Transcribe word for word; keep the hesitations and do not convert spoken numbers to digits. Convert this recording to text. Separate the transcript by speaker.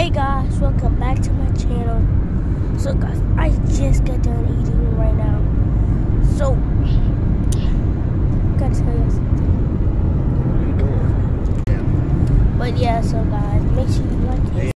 Speaker 1: Hey guys, welcome back to my channel. So guys, I just got done eating right now. So